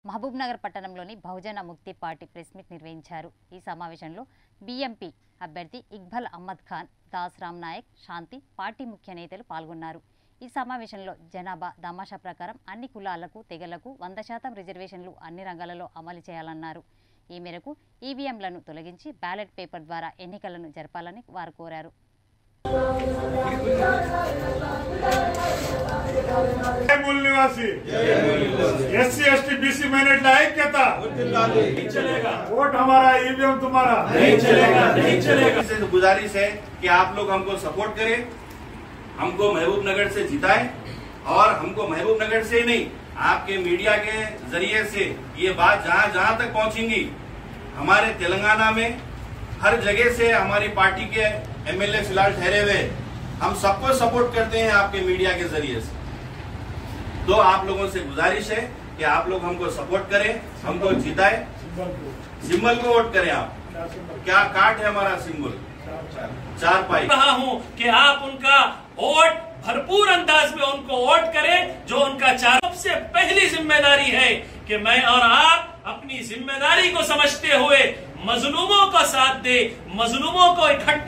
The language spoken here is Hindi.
మహబూబ్నగర్ పట్టణంలోని బహుజన ముక్తి పార్టీ ప్రెస్ మీట్ నిర్వహించారు। ఈ సమావేశంలో బీఎంపీ అభ్యర్థి ఇక్బాల్ అహ్మద్ ఖాన్, దాస్ రామ్ నాయక్, శాంతి పార్టీ ముఖ్య నేతలు పాల్గొన్నారు। ఈ సమావేశంలో జనాభా దామాషా ప్రకారం అన్ని కులాలకు తెగలకు 100% రిజర్వేషన్లు అన్ని రంగాలలో అమలు చేయాలన్నారు। ఈ మేరకు ఈవీఎంలను తొలగించి బ్యాలెట్ పేపర్ ద్వారా ఎన్నికలను జరపాలని వారు కోరారు। मूल निवासी SC ST BC मैंडेटला ऐक्यता नहीं चलेगा। वोट हमारा, ईवीएम तुम्हारा नहीं चलेगा, नहीं चलेगा। गुजारिश है कि आप लोग हमको सपोर्ट करें, हमको महबूबनगर से जिताएं और हमको महबूबनगर से ही नहीं, आपके मीडिया के जरिए से ये बात जहां जहां तक पहुंचेंगी, हमारे तेलंगाना में हर जगह से हमारी पार्टी के MLA फिलहाल ठहरे हुए, हम सबको सपोर्ट करते हैं आपके मीडिया के जरिए से। तो आप लोगों से गुजारिश है कि आप लोग हमको सपोर्ट करें, हमको जिताएं, सिंबल को वोट करें। आप क्या कार्ड है हमारा सिंबल 4 पाई। रहा हूं कि आप उनका वोट भरपूर अंदाज में उनको वोट करें, जो उनका सबसे पहली जिम्मेदारी है कि मैं और आप अपनी जिम्मेदारी को समझते हुए मजलूमों का साथ दे, मजलूमों को इकट्ठा